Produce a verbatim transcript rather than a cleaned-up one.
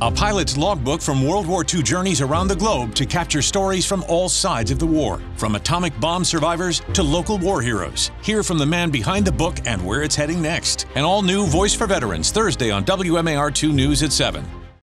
a pilot's logbook from World War Two journeys around the globe to capture stories from all sides of the war, from atomic bomb survivors to local war heroes. Hear from the man behind the book and where it's heading next. An all-new Voice for Veterans, Thursday on W M A R two News at seven.